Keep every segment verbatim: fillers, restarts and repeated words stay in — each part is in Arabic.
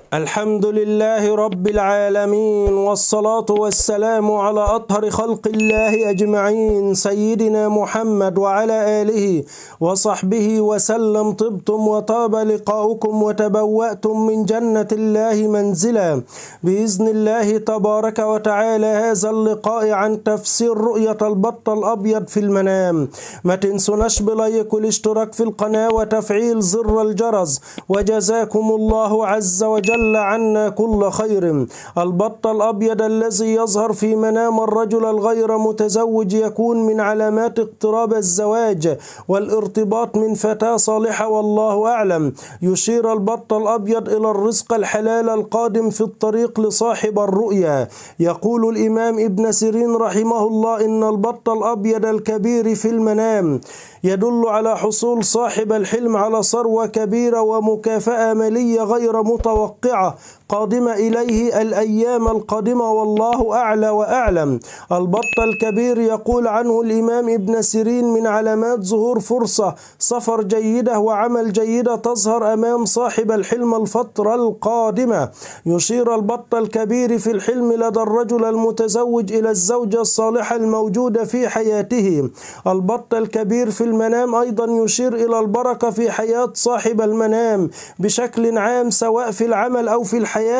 الحمد لله رب العالمين، والصلاة والسلام على أطهر خلق الله أجمعين، سيدنا محمد وعلى آله وصحبه وسلم. طبتم وطاب لقاؤكم وتبوأتم من جنة الله منزلا بإذن الله تبارك وتعالى. هذا اللقاء عن تفسير رؤية البط الأبيض في المنام. ما تنسوناش بلايك والاشتراك في القناة وتفعيل زر الجرس، وجزاكم الله عز وجل عنا كل خير. البط الأبيض الذي يظهر في منام الرجل الغير متزوج يكون من علامات اقتراب الزواج والارتباط من فتاة صالحة، والله أعلم. يشير البط الأبيض إلى الرزق الحلال القادم في الطريق لصاحب الرؤيا. يقول الإمام ابن سيرين رحمه الله إن البط الأبيض الكبير في المنام يدل على حصول صاحب الحلم على ثروة كبيرة ومكافأة مالية غير متوقعة قادمة إليه الأيام القادمة، والله أعلى وأعلم. البط الكبير يقول عنه الإمام ابن سيرين من علامات ظهور فرصة سفر جيدة وعمل جيدة تظهر أمام صاحب الحلم الفترة القادمة. يشير البط الكبير في الحلم لدى الرجل المتزوج إلى الزوجة الصالحة الموجودة في حياته. البط الكبير في المنام أيضا يشير إلى البركة في حياة صاحب المنام بشكل عام، سواء في العمل أو في الحياة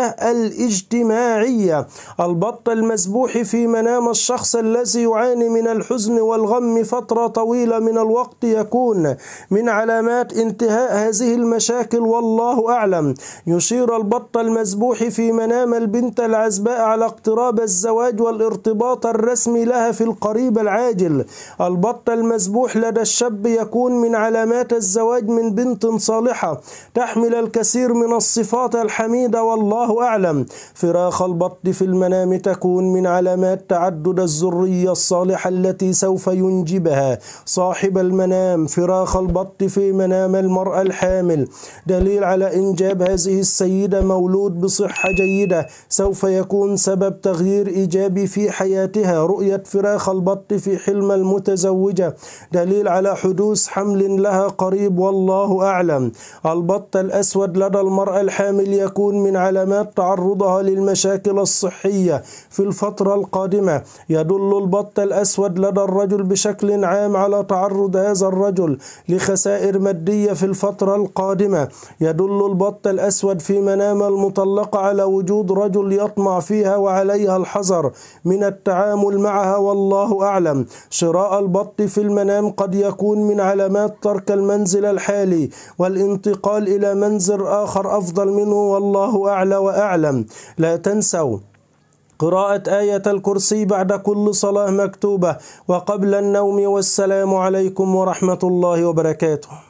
الاجتماعية. البط المذبوح في منام الشخص الذي يعاني من الحزن والغم فترة طويلة من الوقت يكون من علامات انتهاء هذه المشاكل، والله أعلم. يشير البط المذبوح في منام البنت العزباء على اقتراب الزواج والارتباط الرسمي لها في القريب العاجل. البط المذبوح لدى الشاب يكون من علامات الزواج من بنت صالحة تحمل الكثير من الصفات الحميدة، والله أعلم. فراخ البط في المنام تكون من علامات تعدد الذرية الصالحة التي سوف ينجبها صاحب المنام. فراخ البط في منام المرأة الحامل دليل على إنجاب هذه السيدة مولود بصحة جيدة سوف يكون سبب تغيير إيجابي في حياتها. رؤية فراخ البط في حلم المتزوجة دليل على حدوث حمل لها قريب، والله أعلم. البط الأسود لدى المرأة الحامل يكون من علامات تعرضها للمشاكل الصحية في الفترة القادمة. يدل البط الأسود لدى الرجل بشكل عام على تعرض هذا الرجل لخسائر مادية في الفترة القادمة. يدل البط الأسود في منام المطلقة على وجود رجل يطمع فيها وعليها الحذر من التعامل معها، والله أعلم. شراء البط في المنام قد يكون من علامات ترك المنزل الحالي والانتقال إلى منزل آخر أفضل منه، والله أعلى وأعلم. لا تنسوا قراءة آية الكرسي بعد كل صلاة مكتوبة وقبل النوم، والسلام عليكم ورحمة الله وبركاته.